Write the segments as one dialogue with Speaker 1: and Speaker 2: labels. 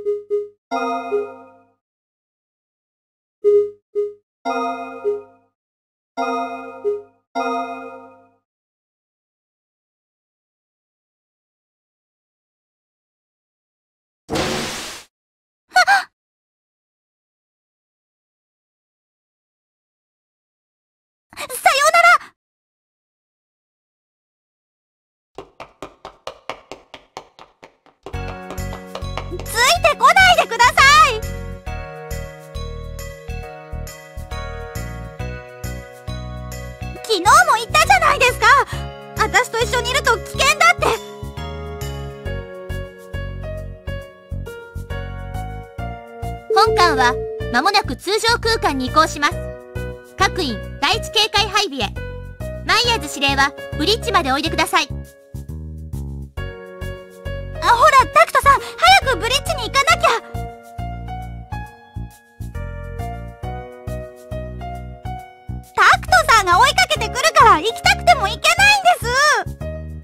Speaker 1: さようなら。ついてこないでください。昨日も言ったじゃないですか。私と一緒にいると危険だって。
Speaker 2: 本艦は間もなく通常空間に移行します。各員第一警戒配備へ。マイヤーズ司令はブリッジまでおいでください。
Speaker 1: ほらタクトさん、早くブリッジに行かなきゃ。タクトさんが追いかけてくるから行きたくても行けないんです。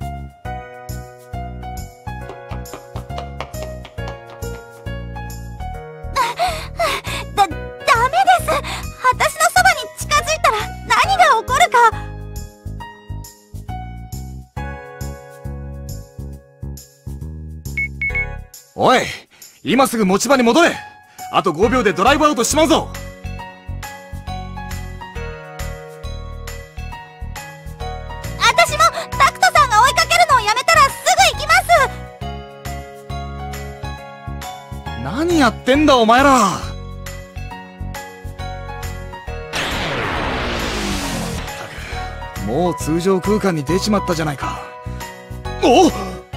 Speaker 1: ダメです。私のそばに近づいたら何が起こるか。
Speaker 3: おい、今すぐ持ち場に戻れ。あと5秒でドライブアウトしまうぞ。
Speaker 1: 私もタクトさんが追いかけるのをやめたらすぐ行きます。
Speaker 3: 何やってんだお前ら。もう通常空間に出ちまったじゃないか。おっ、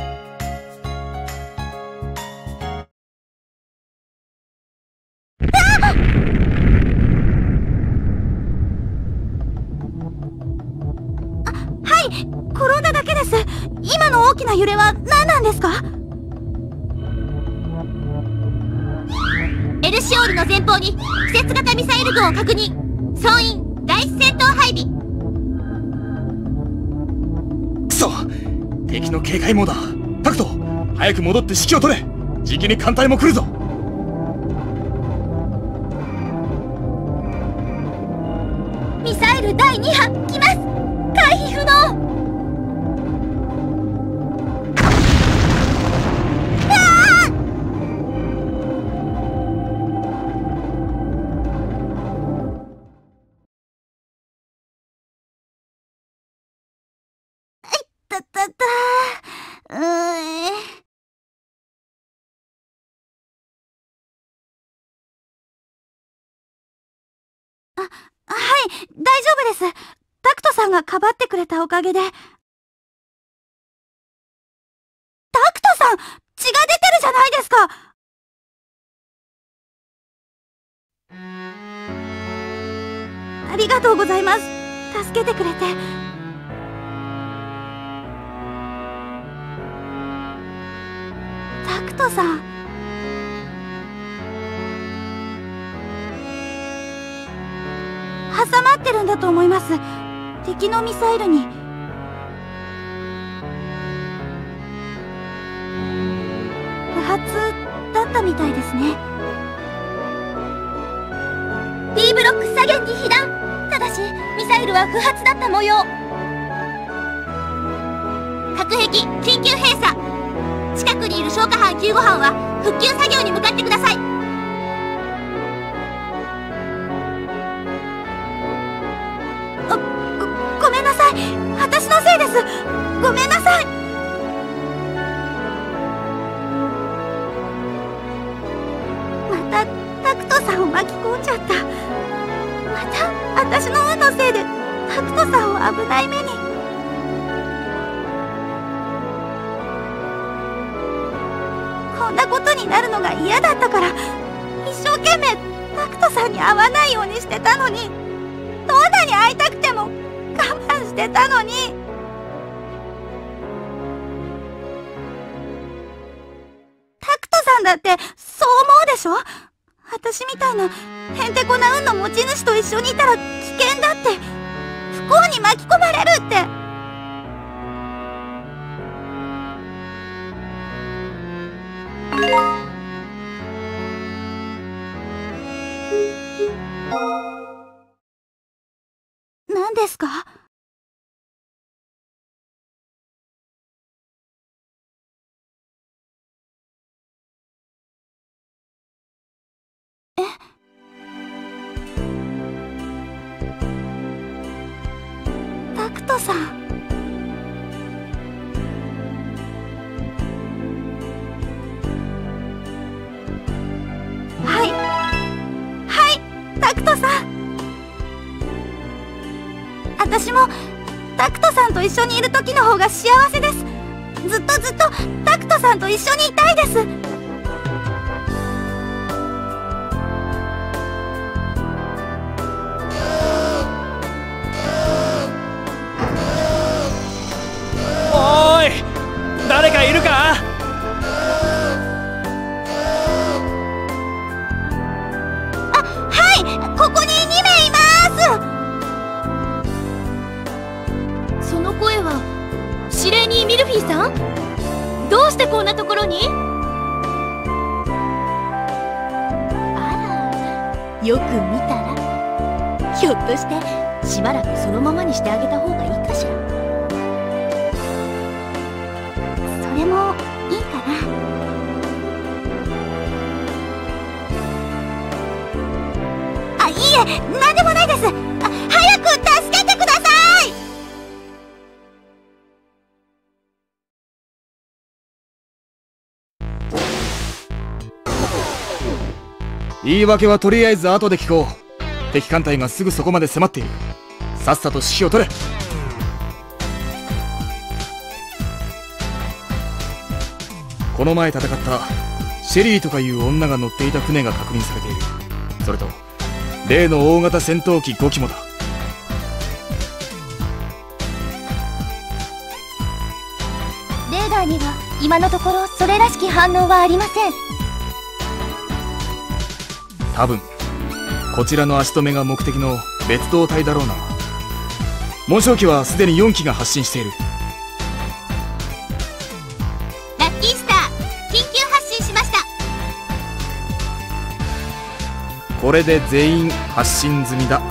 Speaker 1: 転んだだけです。今の大きな揺れは何なんですか？
Speaker 2: エルシオールの前方に季節型ミサイル群を確認。総員第一戦闘配備。
Speaker 3: くそ、敵の警戒網だ。タクト、早く戻って指揮を取れ。じきに艦隊も来るぞ。
Speaker 2: ミサイル第2波来ます。回避不能。
Speaker 1: はい、大丈夫です。タクトさんがかばってくれたおかげで。タクトさん、血が出てるじゃないですか。ありがとうございます。助けてくれて。タクトさん。挟まってるんだと思います。敵のミサイルに。不発だったみたいですね。
Speaker 2: B ブロック左舷に被弾。ただしミサイルは不発だった模様。隔壁緊急閉鎖。近くにいる消火班救護班は復旧作業に向かってください。
Speaker 1: ごめんなさい。私のせいです。ごめんなさい。またタクトさんを巻き込んじゃった。また私の運のせいでタクトさんを危ない目に。こんなことになるのが嫌だったから一生懸命タクトさんに会わないようにしてたのに、どんなに会いたくても我慢してたのに。タクトさんだってそう思うでしょ。私みたいなへんてこな運の持ち主と一緒にいたら危険だって、不幸に巻き込まれるって。 何ですか？タクトさん。タクトさん。私もタクトさんと一緒にいる時の方が幸せです。ずっとタクトさんと一緒にいたいです。
Speaker 3: おーい、誰かいるか？
Speaker 1: ここに2名います。
Speaker 2: その声は司令にミルフィーさん？どうしてこんなところに？あら、よく見たら、ひょっとしてしばらくそのままにしてあげた方がいいかしら。
Speaker 1: それもいいかな。いいえ、何でもないです。早く助けてください。
Speaker 3: 言い訳はとりあえず後で聞こう。敵艦隊がすぐそこまで迫っている。さっさと指揮を取れ。この前戦ったシェリーとかいう女が乗っていた船が確認されている。それと例の大型戦闘機5機もだ。
Speaker 1: レーダーには今のところそれらしき反応はありません。
Speaker 3: 多分こちらの足止めが目的の別動隊だろうな。紋章機はすでに4機が発進している。
Speaker 2: ラッキースター、緊急発進しました。
Speaker 3: これで全員発進済みだ。